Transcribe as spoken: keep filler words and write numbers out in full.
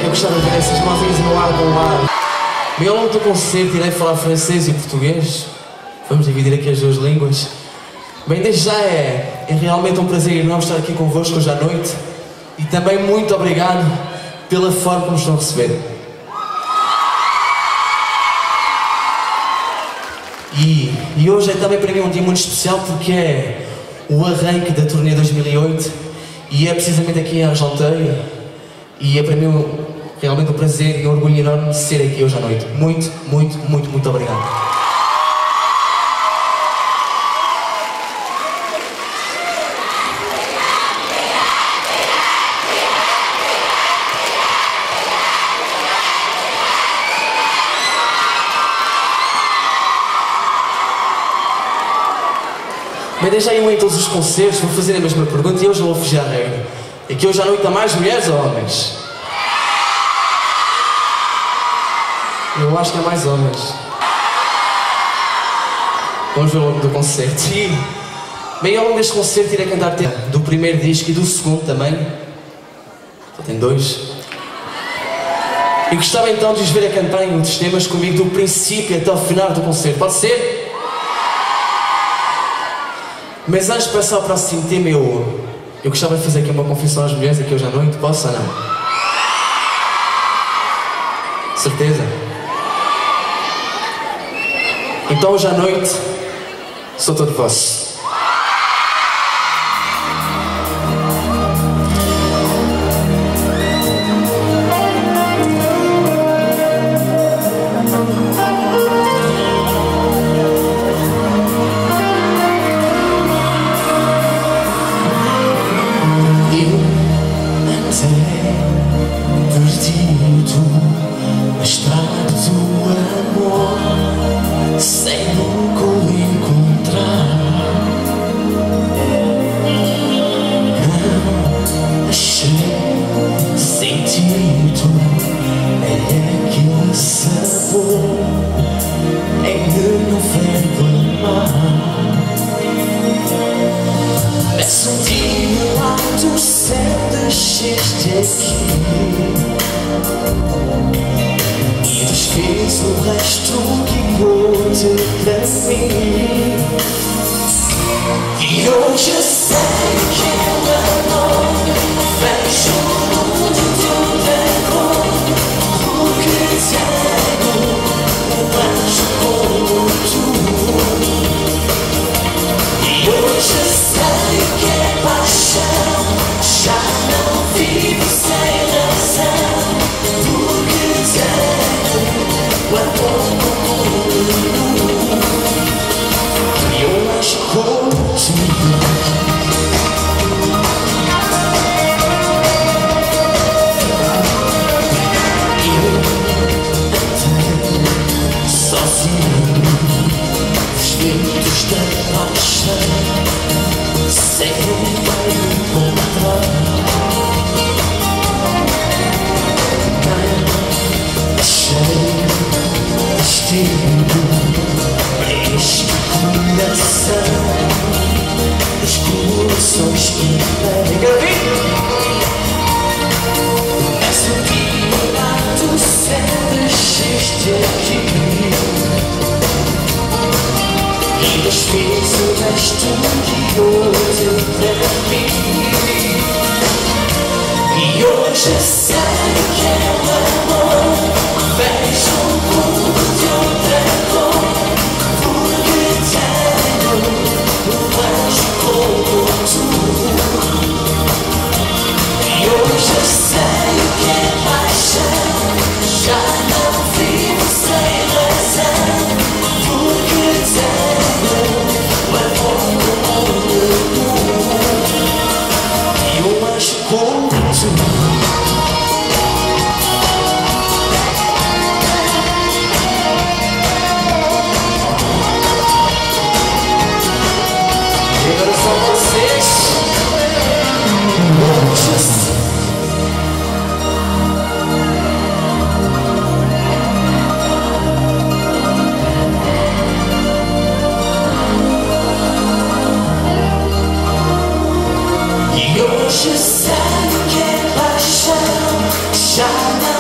Eu gostava de ver essas mãozinhas no ar com o ar. Bem, ao longo do concerto irei falar francês e português. Vamos dividir aqui as duas línguas. Bem, desde já é, é realmente um prazer enorme estar aqui convosco hoje à noite. E também muito obrigado pela forma como nos estão a receber. E, e hoje é também para mim um dia muito especial porque é o arranque da turnê dois mil e oito e é precisamente aqui em Argenteuil e é para mim um, realmente um prazer e um orgulho enorme ser aqui hoje à noite. Muito, muito, muito, muito obrigado. Bem, desde aí eu em todos os concertos vou fazer a mesma pergunta e hoje eu vou fugir à regra. É que hoje à noite há mais mulheres ou homens? Eu acho que há mais homens. Vamos ver logo do concerto. E, bem, ao longo deste concerto irei cantar tema do primeiro disco e do segundo também. Só tem dois. E gostava então de os ver a cantarem outros temas comigo do princípio até ao final do concerto. Pode ser? Mas antes de passar ao próximo tema, eu, eu gostava de fazer aqui uma confissão às mulheres aqui hoje à noite. Posso ou não? Certeza? Então hoje à noite sou todo vosso. E desfiz o resto que pôde para mim. E hoje eu sei que ela não vejo o mundo de outra cor, porque tenho um anjo como tu. E hoje eu sei que é paixão, já não vivo sem razão, porque tenho o amor comum. E eu acho contigo. Eu andei sozinho, os ventos da paixão, sem ninguém encontrar. Para este coração, os corações que pedem. És o que lá tu sentes aqui, e desfiz o resto de hoje para mim. E hoje eu sei que é o amor. Vejo um mundo de outra cor, porque tenho um anjo como tu. E hoje eu sei que é paixão, já não vivo sem razão, porque tenho o amor como tu. E um anjo como tu. E hoje sei que é paixão, já não